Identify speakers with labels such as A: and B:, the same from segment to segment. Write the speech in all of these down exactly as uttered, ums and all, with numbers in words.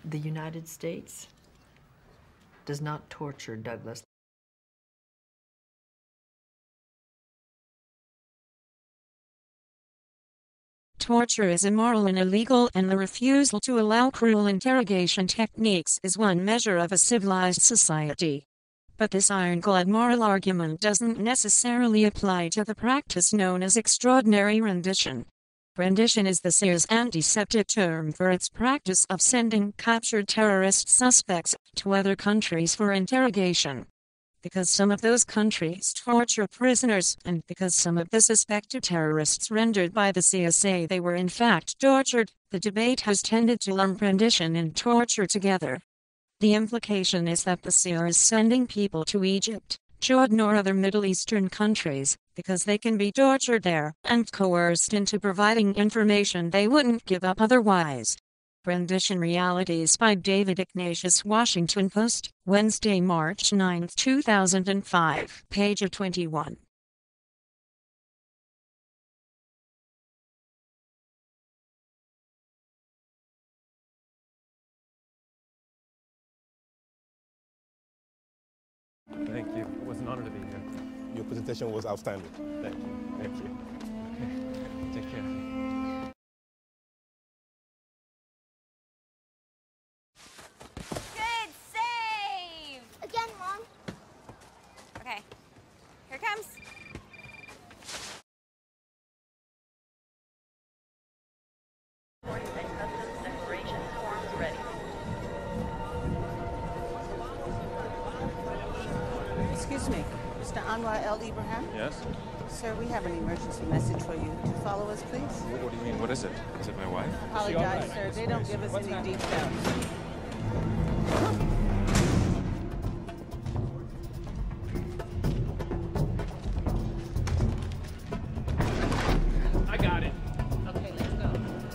A: The United States does not torture, Douglas.
B: Torture is immoral and illegal, and the refusal to allow cruel interrogation techniques is one measure of a civilized society. But this ironclad moral argument doesn't necessarily apply to the practice known as extraordinary rendition. Rendition is the C I A's antiseptic term for its practice of sending captured terrorist suspects to other countries for interrogation. Because some of those countries torture prisoners, and because some of the suspected terrorists rendered by the C I A say they were in fact tortured, the debate has tended to lump rendition and torture together. The implication is that the C I A is sending people to Egypt, Jordan or other Middle Eastern countries, because they can be tortured there, and coerced into providing information they wouldn't give up otherwise. Rendition Realities by David Ignatius, Washington Post, Wednesday, March ninth, two thousand five, page twenty-one.
C: Thank you. It was an honor to be here.
D: Your presentation was outstanding.
C: Thank you. Thank you. Okay. Take care.
E: Good save! Again, Mom. Okay. Here it comes.
F: Declaration forms ready.
G: Excuse me, Mister Anwar L. Ibrahim?
C: Yes?
G: Sir, we have an emergency message for you. Could you follow us, please?
C: What, what do you mean? What is it? Is it my wife?
G: Apologize, sir. They don't give us any details.
C: I got it.
G: Okay, let's go.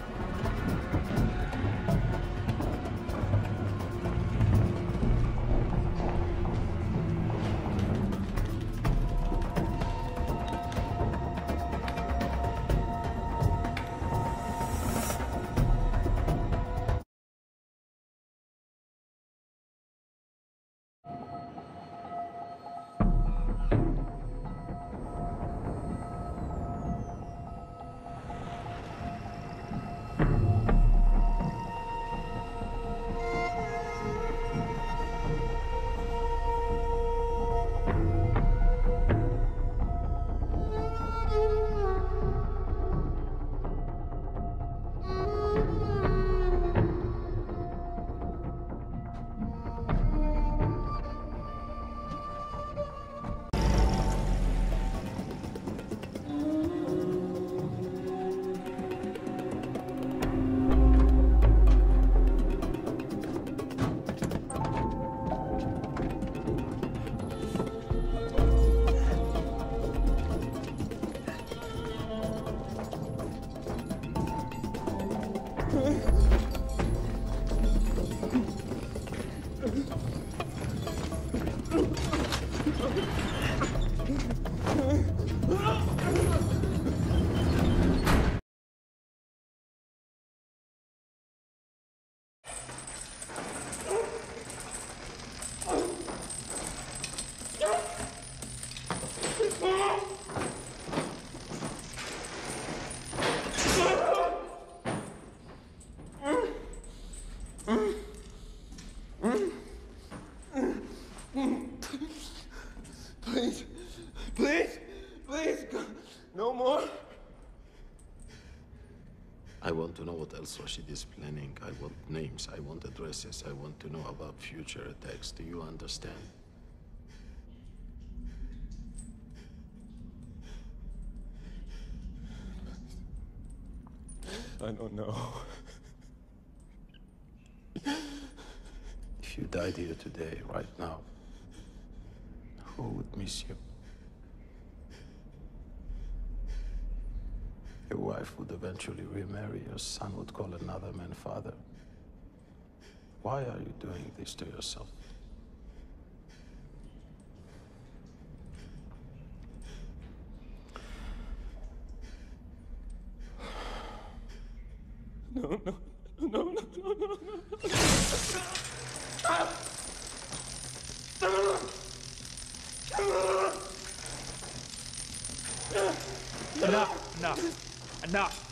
D: Please, please, please, no more.
H: I want to know what else Rashid is planning. I want names, I want addresses, I want to know about future attacks. Do you understand?
D: I don't know.
H: If you died here today, right now, who would miss you? Your wife would eventually remarry, your son would call another man father. Why are you doing this to yourself?
D: No, no, no, no, no, no, no.
C: Enough. Enough.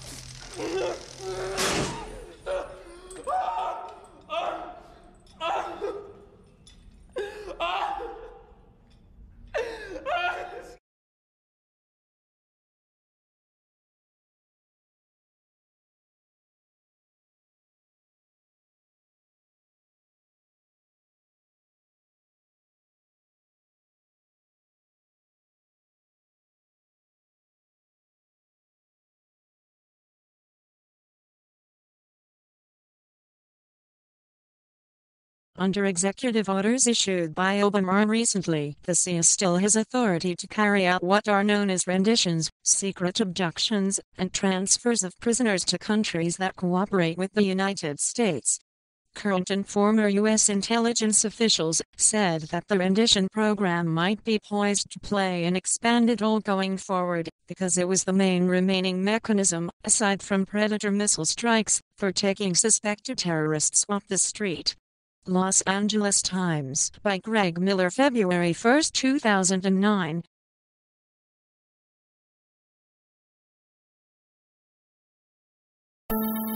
B: Under executive orders issued by Obama recently, the C I A still has authority to carry out what are known as renditions, secret abductions, and transfers of prisoners to countries that cooperate with the United States. Current and former U S intelligence officials said that the rendition program might be poised to play an expanded role going forward, because it was the main remaining mechanism, aside from Predator missile strikes, for taking suspected terrorists off the street. Los Angeles Times, by Greg Miller, February first, two thousand nine.
I: Thank you.